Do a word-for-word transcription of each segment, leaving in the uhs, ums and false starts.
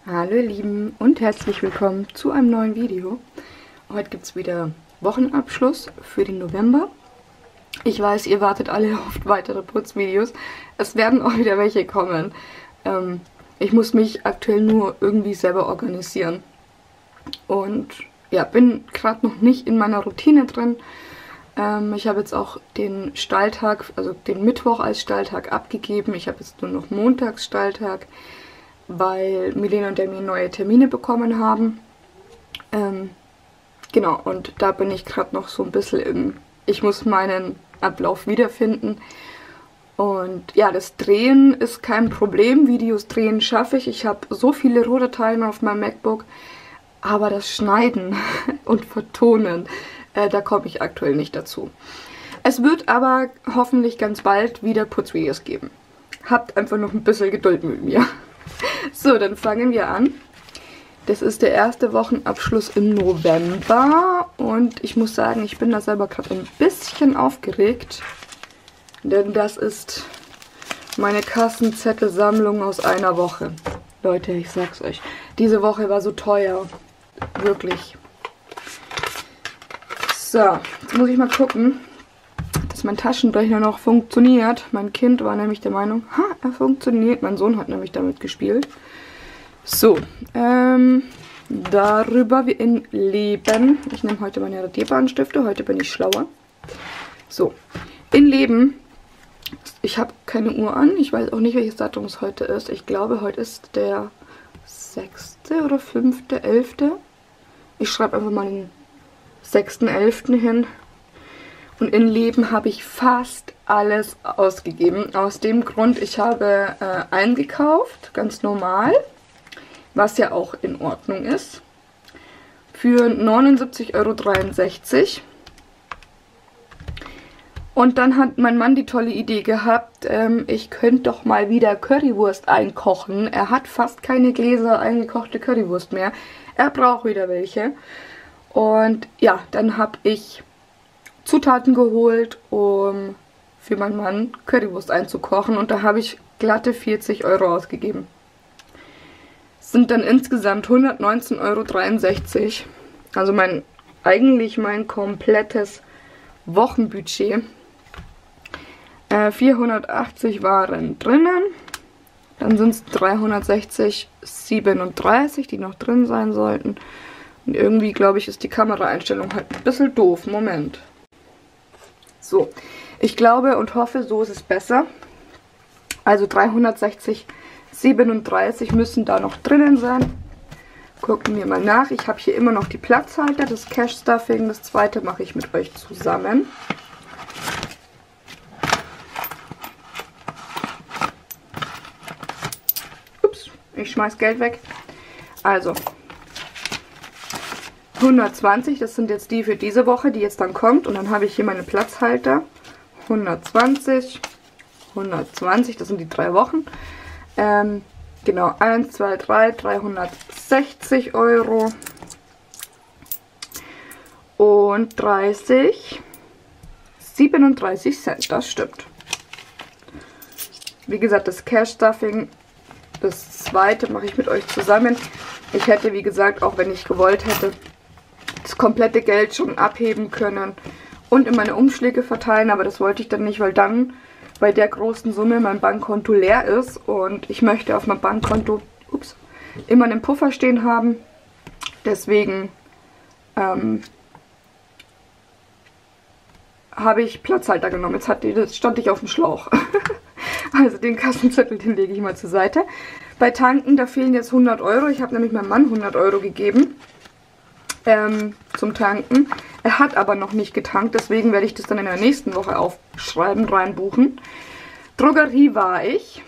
Hallo ihr Lieben und herzlich willkommen zu einem neuen Video. Heute gibt es wieder Wochenabschluss für den November. Ich weiß, ihr wartet alle auf weitere Putzvideos. Es werden auch wieder welche kommen. Ähm, ich muss mich aktuell nur irgendwie selber organisieren. Und ja, bin gerade noch nicht in meiner Routine drin. Ähm, ich habe jetzt auch den Stalltag, also den Mittwoch als Stalltag abgegeben. Ich habe jetzt nur noch montags Stalltag, weil Milena und der mir neue Termine bekommen haben. Ähm, genau, und da bin ich gerade noch so ein bisschen im, ich muss meinen Ablauf wiederfinden. Und ja, das Drehen ist kein Problem, Videos drehen schaffe ich. Ich habe so viele Rohdateien auf meinem MacBook, aber das Schneiden und Vertonen, äh, da komme ich aktuell nicht dazu. Es wird aber hoffentlich ganz bald wieder Putzvideos geben. Habt einfach noch ein bisschen Geduld mit mir. So, dann fangen wir an. Das ist der erste Wochenabschluss im November und ich muss sagen, ich bin da selber gerade ein bisschen aufgeregt, denn das ist meine Kassenzettelsammlung aus einer Woche. Leute, ich sag's euch, diese Woche war so teuer, wirklich. So, jetzt muss ich mal gucken, dass mein Taschenrechner noch funktioniert. Mein Kind war nämlich der Meinung, ha, er funktioniert. Mein Sohn hat nämlich damit gespielt. So, ähm, darüber wir in Leben. Ich nehme heute meine radierbaren Stifte, heute bin ich schlauer. So, in Leben. Ich habe keine Uhr an. Ich weiß auch nicht, welches Datum es heute ist. Ich glaube, heute ist der sechste oder fünfte, elfte Ich schreibe einfach mal den sechsten elften hin. Und in Leben habe ich fast alles ausgegeben. Aus dem Grund, ich habe äh, eingekauft, ganz normal, was ja auch in Ordnung ist, für neunundsiebzig Euro dreiundsechzig. Und dann hat mein Mann die tolle Idee gehabt, ähm, ich könnte doch mal wieder Currywurst einkochen. Er hat fast keine Gläser eingekochte Currywurst mehr. Er braucht wieder welche. Und ja, dann habe ich Zutaten geholt, um für meinen Mann Currywurst einzukochen. Und da habe ich glatte vierzig Euro ausgegeben. Das sind dann insgesamt hundertneunzehn Euro dreiundsechzig. Also mein, eigentlich mein komplettes Wochenbudget. Äh, vierhundertachtzig waren drinnen. Dann sind es dreihundertsechzig, siebenunddreißig, die noch drin sein sollten. Und irgendwie, glaube ich, ist die Kameraeinstellung halt ein bisschen doof. Moment. So, ich glaube und hoffe, so ist es besser. Also dreihundertsechzig, siebenunddreißig müssen da noch drinnen sein. Gucken wir mal nach. Ich habe hier immer noch die Platzhalter, das Cash Stuffing. Das zweite mache ich mit euch zusammen. Ups, ich schmeiß Geld weg. Also hundertzwanzig, das sind jetzt die für diese Woche, die jetzt dann kommt. Und dann habe ich hier meine Platzhalter. hundertzwanzig, hundertzwanzig, das sind die drei Wochen. Ähm, genau, eins, zwei, drei, dreihundertsechzig Euro. Und dreißig, siebenunddreißig Cent, das stimmt. Wie gesagt, das Cash Stuffing, das zweite mache ich mit euch zusammen. Ich hätte, wie gesagt, auch wenn ich gewollt hätte, das komplette Geld schon abheben können und in meine Umschläge verteilen, aber das wollte ich dann nicht, weil dann bei der großen Summe mein Bankkonto leer ist und ich möchte auf meinem Bankkonto ups, immer einen Puffer stehen haben. Deswegen ähm, habe ich Platzhalter genommen. Jetzt, hat die, jetzt stand ich auf dem Schlauch. Also den Kassenzettel, den lege ich mal zur Seite. Bei Tanken, da fehlen jetzt hundert Euro. Ich habe nämlich meinem Mann hundert Euro gegeben. Ähm, zum Tanken. Er hat aber noch nicht getankt, deswegen werde ich das dann in der nächsten Woche aufschreiben, reinbuchen. Drogerie war ich.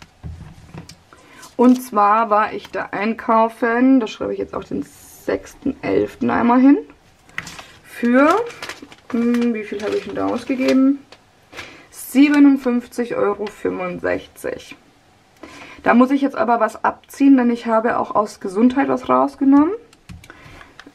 Und zwar war ich da einkaufen, da schreibe ich jetzt auch den sechsten elften einmal hin. Für, hm, wie viel habe ich denn da ausgegeben? siebenundfünfzig Euro fünfundsechzig. Da muss ich jetzt aber was abziehen, denn ich habe auch aus Gesundheit was rausgenommen.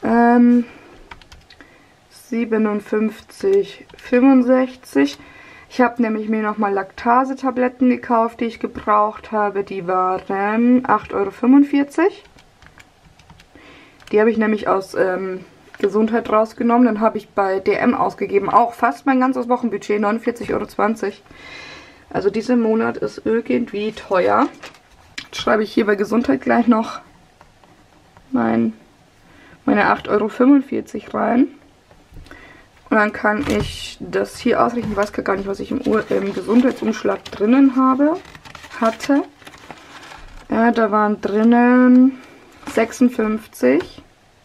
Ähm, siebenundfünfzig, fünfundsechzig. Ich habe nämlich mir nochmal Laktase-Tabletten gekauft, die ich gebraucht habe. Die waren acht Euro fünfundvierzig. Die habe ich nämlich aus ähm, Gesundheit rausgenommen. Dann habe ich bei D M ausgegeben. Auch fast mein ganzes Wochenbudget, neunundvierzig Euro zwanzig. Also dieser Monat ist irgendwie teuer. Jetzt schreibe ich hier bei Gesundheit gleich noch mein, meine acht Euro fünfundvierzig rein. Und dann kann ich das hier ausrechnen. Ich weiß gar nicht, was ich im, Ur im Gesundheitsumschlag drinnen habe, hatte. Ja, da waren drinnen sechsundfünfzig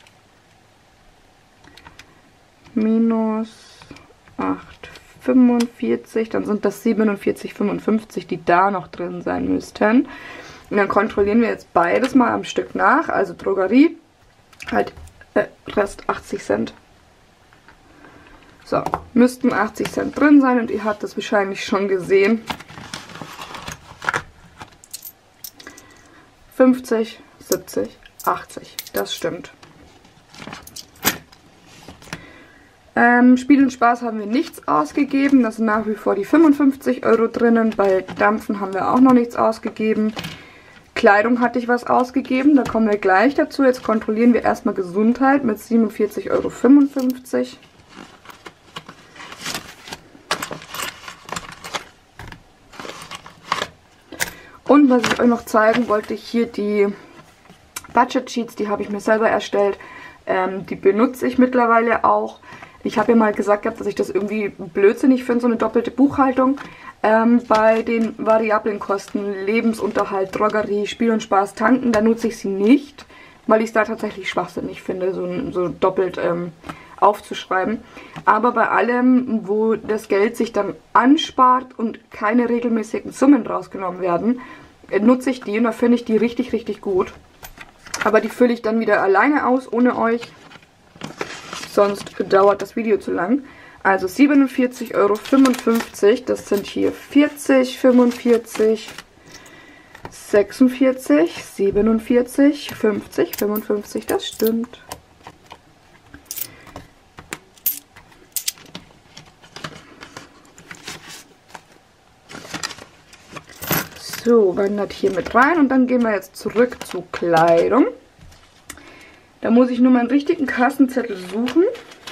minus acht fünfundvierzig. Dann sind das siebenundvierzig fünfundfünfzig, die da noch drin sein müssten. Und dann kontrollieren wir jetzt beides mal am Stück nach. Also Drogerie, halt äh, Rest achtzig Cent. So, müssten achtzig Cent drin sein und ihr habt das wahrscheinlich schon gesehen. fünfzig, siebzig, achtzig, das stimmt. Ähm, Spiel und Spaß haben wir nichts ausgegeben, das sind nach wie vor die fünfundfünfzig Euro drinnen. Bei Dampfen haben wir auch noch nichts ausgegeben. Kleidung hatte ich was ausgegeben, da kommen wir gleich dazu. Jetzt kontrollieren wir erstmal Gesundheit mit siebenundvierzig Euro fünfundfünfzig. Und was ich euch noch zeigen wollte, hier die Budget Sheets, die habe ich mir selber erstellt. Ähm, die benutze ich mittlerweile auch. Ich habe ja mal gesagt gehabt, dass ich das irgendwie blödsinnig finde, so eine doppelte Buchhaltung. Ähm, bei den variablen Kosten, Lebensunterhalt, Drogerie, Spiel und Spaß, Tanken, da nutze ich sie nicht, weil ich es da tatsächlich schwachsinnig finde, so, so doppelt ähm, aufzuschreiben. Aber bei allem, wo das Geld sich dann anspart und keine regelmäßigen Summen rausgenommen werden, nutze ich die und da finde ich die richtig, richtig gut. Aber die fülle ich dann wieder alleine aus, ohne euch. Sonst dauert das Video zu lang. Also siebenundvierzig Euro fünfundfünfzig, das sind hier vierzig, fünfundvierzig, sechsundvierzig, siebenundvierzig, fünfzig, fünfundfünfzig, das stimmt. So, wandert hier mit rein und dann gehen wir jetzt zurück zu Kleidung. Da muss ich nur meinen richtigen Kassenzettel suchen.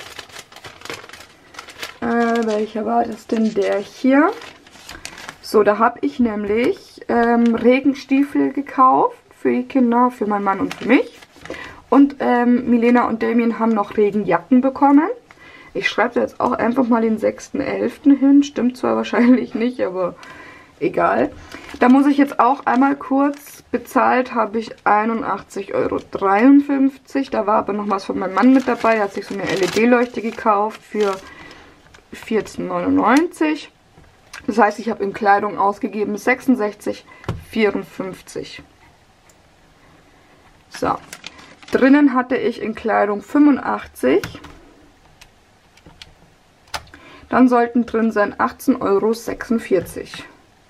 Äh, welcher war das denn? Der hier. So, da habe ich nämlich ähm, Regenstiefel gekauft für die Kinder, für meinen Mann und für mich. Und ähm, Milena und Damien haben noch Regenjacken bekommen. Ich schreibe da jetzt auch einfach mal den sechsten elften hin. Stimmt zwar wahrscheinlich nicht, aber egal. Da muss ich jetzt auch einmal kurz, bezahlt habe ich einundachtzig Euro dreiundfünfzig. Da war aber noch was von meinem Mann mit dabei. Er hat sich so eine L E D-Leuchte gekauft für vierzehn neunundneunzig. Das heißt, ich habe in Kleidung ausgegeben sechsundsechzig vierundfünfzig. So. Drinnen hatte ich in Kleidung fünfundachtzig. Dann sollten drin sein achtzehn Euro sechsundvierzig.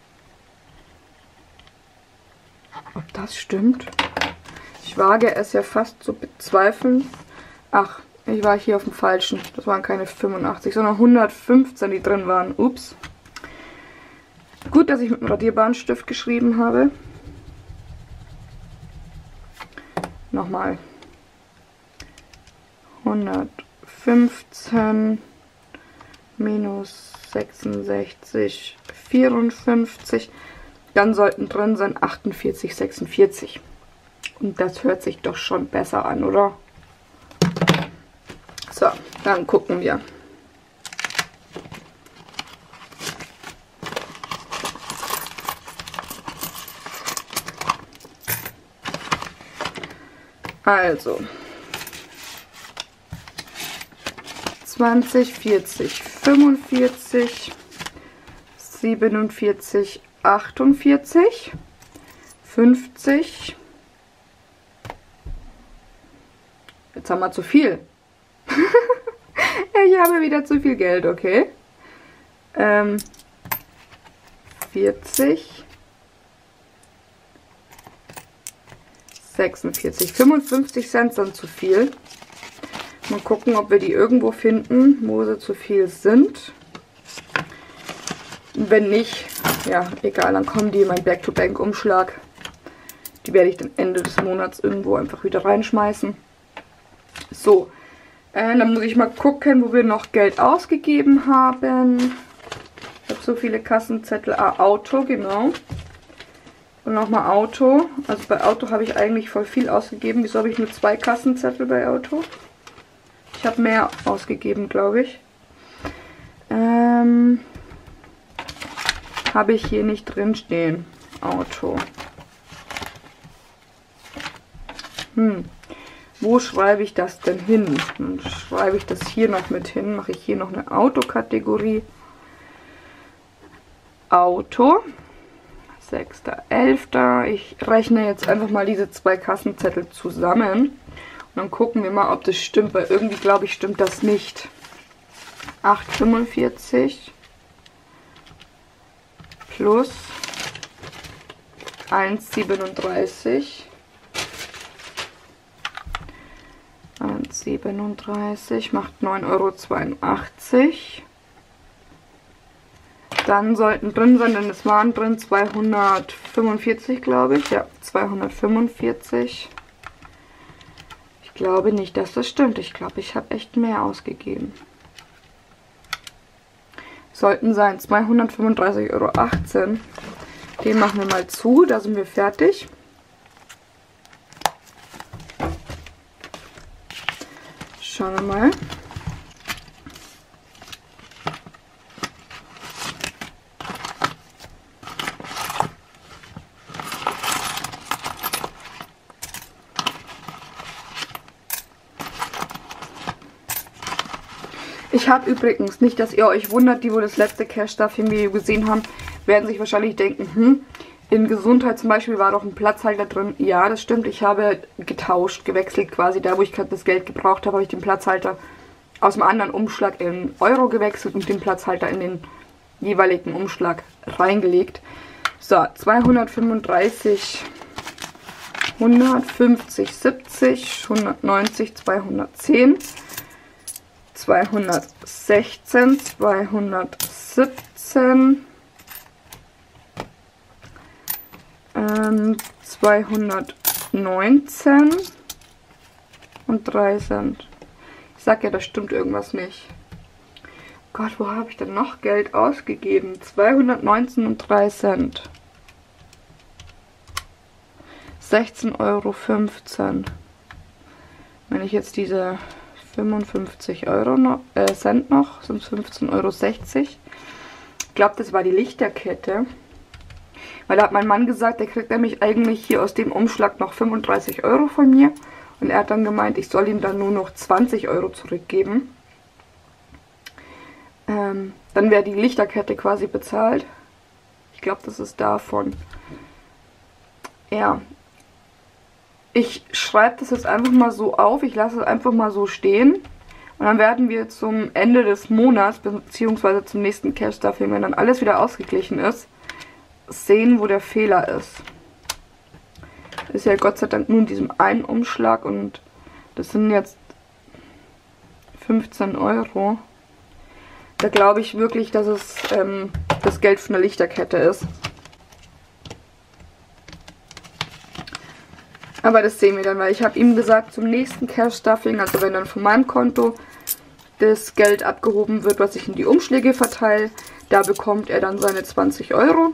Ob das stimmt? Ich wage es ja fast zu bezweifeln. Ach, ich war hier auf dem falschen. Das waren keine fünfundachtzig, sondern hundertfünfzehn, die drin waren. Ups. Gut, dass ich mit dem Radierbahnstift geschrieben habe. Nochmal. hundertfünfzehn minus sechsundsechzig vierundfünfzig. Dann sollten drin sein achtundvierzig sechsundvierzig. Und das hört sich doch schon besser an, oder? So, dann gucken wir. Also. zwanzig, vierzig, fünfundvierzig, siebenundvierzig, achtundvierzig, fünfzig. Jetzt haben wir zu viel. Ich habe wieder zu viel Geld, okay. Ähm, vierzig, sechsundvierzig, fünfundfünfzig Cent sind zu viel. Mal gucken, ob wir die irgendwo finden, wo sie zu viel sind. Wenn nicht, ja, egal, dann kommen die in meinen Back-to-Bank-Umschlag. Die werde ich dann Ende des Monats irgendwo einfach wieder reinschmeißen. So, äh, dann muss ich mal gucken, wo wir noch Geld ausgegeben haben. Ich habe so viele Kassenzettel. Ah, Auto, genau. Und nochmal Auto. Also bei Auto habe ich eigentlich voll viel ausgegeben. Wieso habe ich nur zwei Kassenzettel bei Auto? Ich habe mehr ausgegeben, glaube ich. Ähm, habe ich hier nicht drin stehen. Auto. Hm. Wo schreibe ich das denn hin? Dann schreibe ich das hier noch mit hin. Mache ich hier noch eine Autokategorie. Auto. sechster elfter Ich rechne jetzt einfach mal diese zwei Kassenzettel zusammen. Und dann gucken wir mal, ob das stimmt. Weil irgendwie, glaube ich, stimmt das nicht. acht Komma fünfundvierzig plus eins Komma siebenunddreißig. eins Komma siebenunddreißig macht neun Euro zweiundachtzig. Dann sollten drin sein, denn es waren drin zweihundertfünfundvierzig, glaube ich. Ja, zweihundertfünfundvierzig. Ich glaube nicht, dass das stimmt. Ich glaube, ich habe echt mehr ausgegeben. Sollten sein zweihundertfünfunddreißig Euro achtzehn. Den machen wir mal zu, da sind wir fertig. Schauen wir mal. Ich habe übrigens, nicht, dass ihr euch wundert, die, wo das letzte Cash-Stuffing-Video gesehen haben, werden sich wahrscheinlich denken, hm, in Gesundheit zum Beispiel war doch ein Platzhalter drin. Ja, das stimmt, ich habe getauscht, gewechselt quasi. Da, wo ich gerade das Geld gebraucht habe, habe ich den Platzhalter aus dem anderen Umschlag in Euro gewechselt und den Platzhalter in den jeweiligen Umschlag reingelegt. So, zweihundertfünfunddreißig, hundertfünfzig, siebzig, hundertneunzig, zweihundertzehn. zweihundertsechzehn, zweihundertsiebzehn, ähm, zweihundertneunzehn und drei Cent. Ich sag ja, da stimmt irgendwas nicht. Gott, wo habe ich denn noch Geld ausgegeben? zweihundertneunzehn und drei Cent. sechzehn Euro fünfzehn. Wenn ich jetzt diese fünfundfünfzig Euro noch, äh, Cent noch, sind fünfzehn Euro sechzig. Ich glaube, das war die Lichterkette. Weil da hat mein Mann gesagt, der kriegt nämlich eigentlich hier aus dem Umschlag noch fünfunddreißig Euro von mir. Und er hat dann gemeint, ich soll ihm dann nur noch zwanzig Euro zurückgeben. Ähm, dann wäre die Lichterkette quasi bezahlt. Ich glaube, das ist davon. Ja. Ich schreibe das jetzt einfach mal so auf. Ich lasse es einfach mal so stehen. Und dann werden wir zum Ende des Monats, beziehungsweise zum nächsten Cash-Stuffing, wenn dann alles wieder ausgeglichen ist, sehen, wo der Fehler ist. Ist ja Gott sei Dank nur in diesem einen Umschlag und das sind jetzt fünfzehn Euro. Da glaube ich wirklich, dass es ähm, das Geld von der Lichterkette ist. Aber das sehen wir dann, weil ich habe ihm gesagt, zum nächsten Cash-Stuffing, also wenn dann von meinem Konto das Geld abgehoben wird, was ich in die Umschläge verteile, da bekommt er dann seine zwanzig Euro.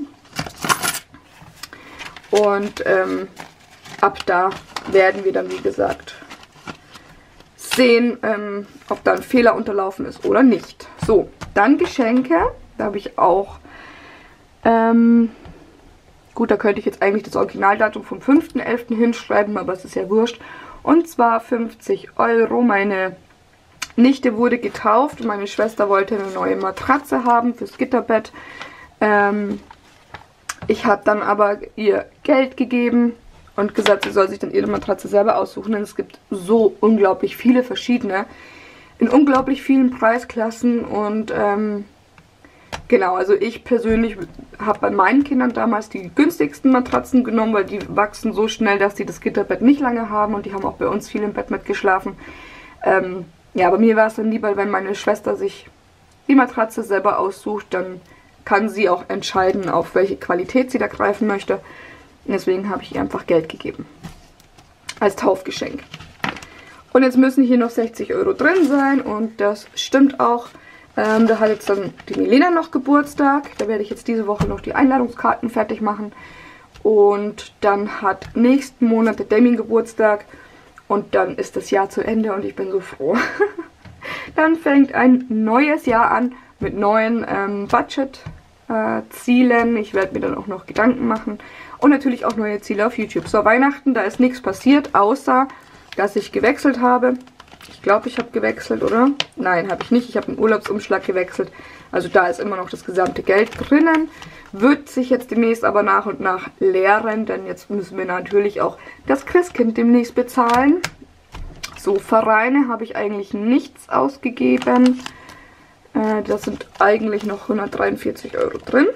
Und ähm, ab da werden wir dann, wie gesagt, sehen, ähm, ob da ein Fehler unterlaufen ist oder nicht. So, dann Geschenke. Da habe ich auch, ähm, gut, da könnte ich jetzt eigentlich das Originaldatum vom fünften elften hinschreiben, aber es ist ja wurscht. Und zwar fünfzig Euro. Meine Nichte wurde getauft und meine Schwester wollte eine neue Matratze haben fürs Gitterbett. Ähm, ich habe dann aber ihr Geld gegeben und gesagt, sie soll sich dann ihre Matratze selber aussuchen, denn es gibt so unglaublich viele verschiedene in unglaublich vielen Preisklassen und ähm, genau, also ich persönlich habe bei meinen Kindern damals die günstigsten Matratzen genommen, weil die wachsen so schnell, dass die das Gitterbett nicht lange haben und die haben auch bei uns viel im Bett mitgeschlafen. Ähm, ja, aber mir war es dann lieber, wenn meine Schwester sich die Matratze selber aussucht, dann kann sie auch entscheiden, auf welche Qualität sie da greifen möchte. Und deswegen habe ich ihr einfach Geld gegeben. Als Taufgeschenk. Und jetzt müssen hier noch sechzig Euro drin sein und das stimmt auch. Ähm, da hat jetzt dann die Milena noch Geburtstag. Da werde ich jetzt diese Woche noch die Einladungskarten fertig machen. Und dann hat nächsten Monat der Demi Geburtstag. Und dann ist das Jahr zu Ende und ich bin so froh. Dann fängt ein neues Jahr an mit neuen ähm, Budget-Zielen. Äh, ich werde mir dann auch noch Gedanken machen. Und natürlich auch neue Ziele auf YouTube. So, Weihnachten, da ist nichts passiert, außer dass ich gewechselt habe. Ich glaube, ich habe gewechselt, oder? Nein, habe ich nicht. Ich habe den Urlaubsumschlag gewechselt. Also da ist immer noch das gesamte Geld drinnen. Wird sich jetzt demnächst aber nach und nach leeren, denn jetzt müssen wir natürlich auch das Christkind demnächst bezahlen. So, Vereine habe ich eigentlich nichts ausgegeben. Äh, das sind eigentlich noch hundertdreiundvierzig Euro drin.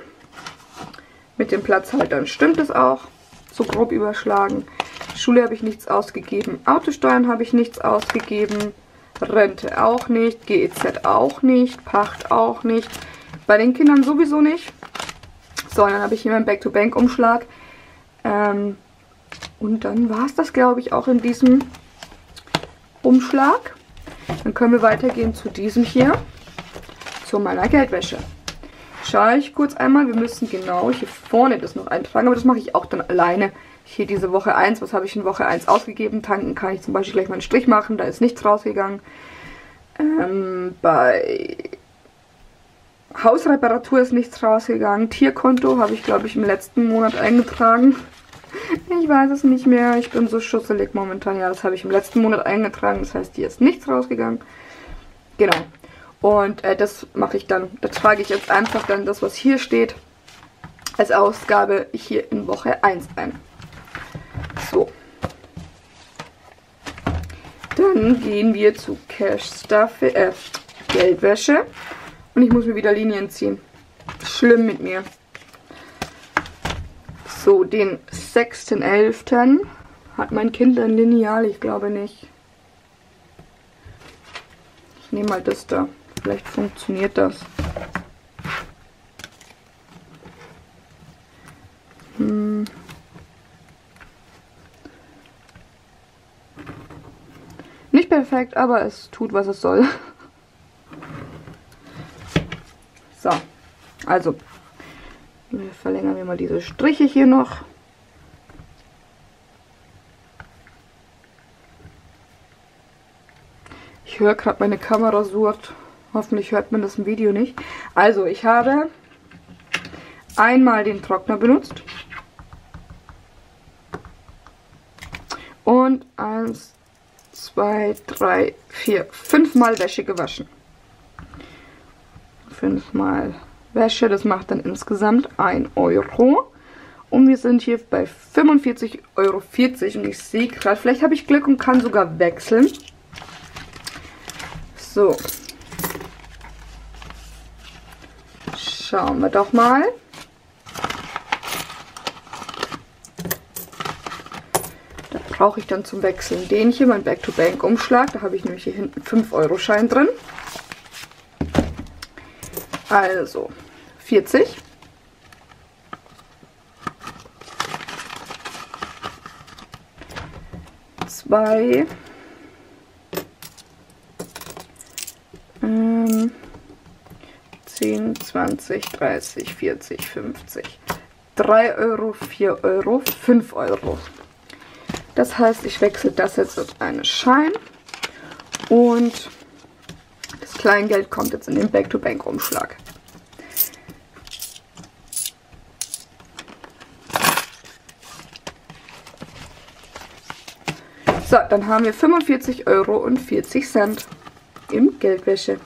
Mit den Platzhaltern stimmt es auch. So grob überschlagen. Schule habe ich nichts ausgegeben. Autosteuern habe ich nichts ausgegeben. Rente auch nicht. G E Z auch nicht. Pacht auch nicht. Bei den Kindern sowieso nicht. So, dann habe ich hier meinen Back-to-Bank-Umschlag. Ähm, und dann war es das, glaube ich, auch in diesem Umschlag. Dann können wir weitergehen zu diesem hier. Zu meiner Geldwäsche. Schaue ich kurz einmal. Wir müssen genau hier vorne das noch eintragen. Aber das mache ich auch dann alleine. Hier diese Woche eins. Was habe ich in Woche eins ausgegeben? Tanken kann ich zum Beispiel gleich mal einen Strich machen. Da ist nichts rausgegangen. Ähm, bei Hausreparatur ist nichts rausgegangen. Tierkonto habe ich, glaube ich, im letzten Monat eingetragen. Ich weiß es nicht mehr. Ich bin so schusselig momentan. Ja, das habe ich im letzten Monat eingetragen. Das heißt, hier ist nichts rausgegangen. Genau. Und äh, das mache ich dann. Da trage ich jetzt einfach dann das, was hier steht, als Ausgabe hier in Woche eins ein. So. Dann gehen wir zu Cash Stuff, äh, Geldwäsche. Und ich muss mir wieder Linien ziehen. Schlimm mit mir. So, den sechsten elften hat mein Kind ein Lineal? Ich glaube nicht. Ich nehme mal das da. Vielleicht funktioniert das. Hm. Nicht perfekt, aber es tut, was es soll. So, also verlängern wir mal diese Striche hier noch. Ich höre gerade, meine Kamera surrt. Hoffentlich hört man das im Video nicht. Also, ich habe einmal den Trockner benutzt. Und eins, zwei, drei, vier, fünfmal Wäsche gewaschen. Fünfmal Wäsche, das macht dann insgesamt ein Euro. Und wir sind hier bei fünfundvierzig Euro vierzig. Und ich sehe gerade, vielleicht habe ich Glück und kann sogar wechseln. So. Schauen wir doch mal. Da brauche ich dann zum Wechseln den hier, mein Back-to-Bank-Umschlag. Da habe ich nämlich hier hinten fünf Euro Schein drin. Also, vierzig. zwei. Ähm, zehn, zwanzig, dreißig, vierzig, fünfzig. drei Euro, vier Euro, fünf Euro. Das heißt, ich wechsle das jetzt auf einen Schein. Und das Kleingeld kommt jetzt in den Back-to-Bank-Umschlag. So, dann haben wir fünfundvierzig Euro und vierzig Cent im Geldwäsche.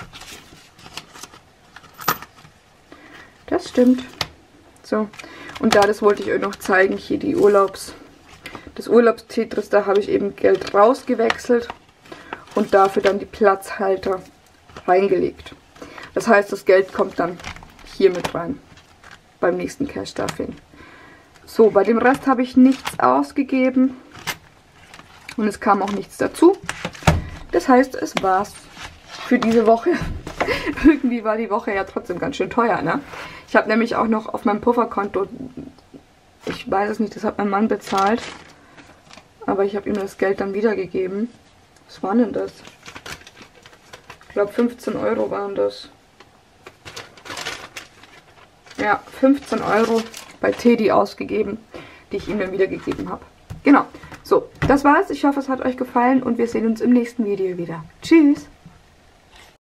Das stimmt. So, und da, das wollte ich euch noch zeigen, hier die Urlaubs, das Urlaubstetris, da habe ich eben Geld rausgewechselt und dafür dann die Platzhalter reingelegt. Das heißt, das Geld kommt dann hier mit rein, beim nächsten Cash-Stuffing. So, bei dem Rest habe ich nichts ausgegeben. Und es kam auch nichts dazu. Das heißt, es war's für diese Woche. irgendwie war die Woche ja trotzdem ganz schön teuer, ne? Ich habe nämlich auch noch auf meinem Pufferkonto, ich weiß es nicht, das hat mein Mann bezahlt, aber ich habe ihm das Geld dann wiedergegeben. Was war denn das? Ich glaube fünfzehn Euro waren das. Ja, fünfzehn Euro bei Teddy ausgegeben, die ich ihm dann wiedergegeben habe. Genau. So, das war's. Ich hoffe, es hat euch gefallen und wir sehen uns im nächsten Video wieder. Tschüss!